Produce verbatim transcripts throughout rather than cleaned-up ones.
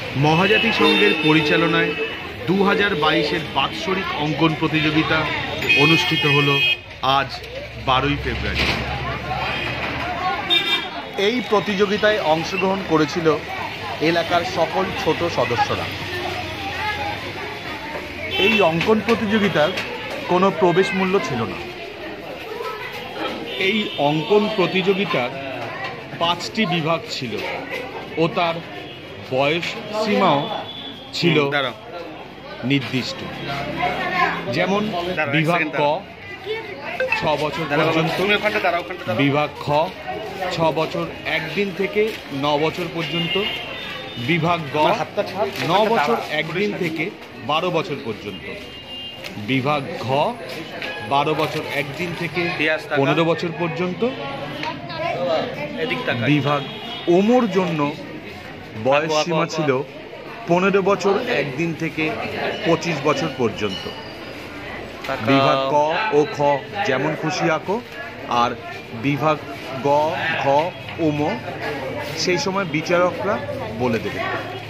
মহাজাতি সংঘের পরিচালনায় দু হাজার বাইশের বাৎসরিক অঙ্কন প্রতিযোগিতা অনুষ্ঠিত হল আজ বারোই ফেব্রুয়ারি। এই প্রতিযোগিতায় অংশগ্রহণ করেছিল এলাকার সকল ছোট সদস্যরা। এই অঙ্কন প্রতিযোগিতার কোনো প্রবেশ মূল্য ছিল না। এই অঙ্কন প্রতিযোগিতার পাঁচটি বিভাগ ছিল ও তার বয়স সীমাও ছিল নির্দিষ্ট। যেমন বিভাগ ক ছ বছর পর্যন্ত, বিভাগ খ ছ বছর একদিন থেকে ন বছর পর্যন্ত, বিভাগ গ ন বছর একদিন থেকে বারো বছর পর্যন্ত, বিভাগ ঘ বারো বছর একদিন থেকে পনেরো বছর পর্যন্ত, বিভাগ ওমর জন্য বয়স সীমা ছিল পনেরো বছর একদিন থেকে পঁচিশ বছর পর্যন্ত। বিভাগ ক ও খ যেমন খুশি আঁকো, আর বিভাগ গ ঘ ওম সেই সময় বিচারকরা বলে দেবে।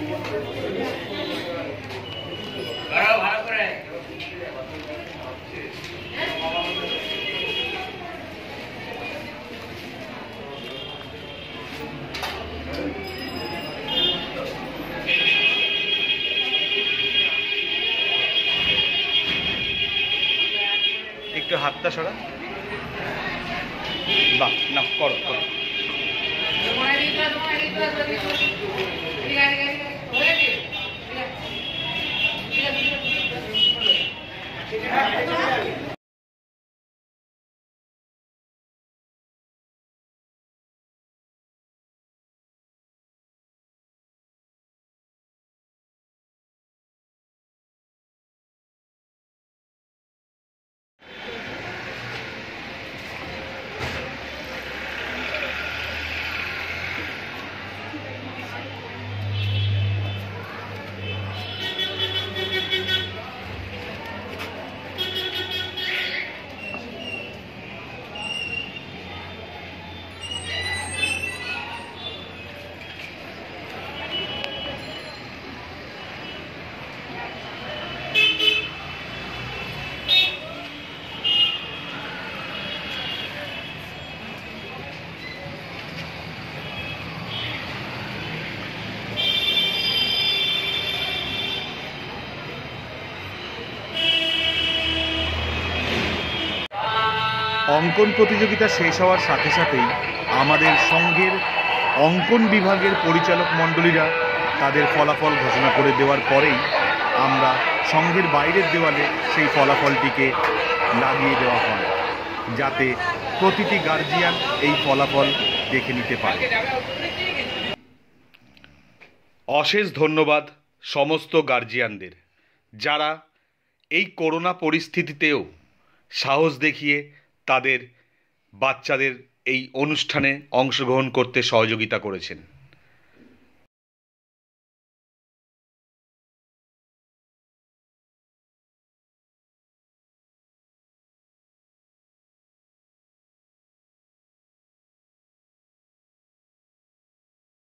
একটু হাতটা সরা, বাহ, না করো করো। অঙ্কন প্রতিযোগিতা শেষ হওয়ার সাথে সাথেই আমাদের সংঘের অঙ্কন বিভাগের পরিচালক মণ্ডলীরা তাদের ফলাফল ঘোষণা করে দেওয়ার পরেই আমরা সংঘের বাইরের দেওয়ালে সেই ফলাফলটিকে লাগিয়ে দেওয়া হয়, যাতে প্রতিটি গার্জিয়ান এই ফলাফল দেখে নিতে পারে। অশেষ ধন্যবাদ সমস্ত গার্জিয়ানদের, যারা এই করোনা পরিস্থিতিতেও সাহস দেখিয়ে তাদের বাচ্চাদের এই অনুষ্ঠানে অংশগ্রহণ করতে সহযোগিতা করেছেন।